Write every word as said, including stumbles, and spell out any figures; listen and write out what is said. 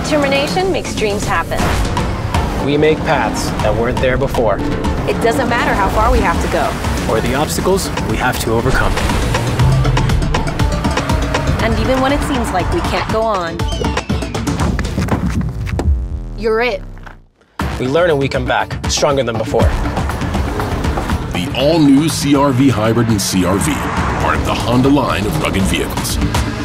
Determination makes dreams happen. We make paths that weren't there before. It doesn't matter how far we have to go. Or the obstacles we have to overcome. And even when it seems like we can't go on, you're it. We learn and we come back, stronger than before. The all-new C R V Hybrid and C R V, part of the Honda line of rugged vehicles.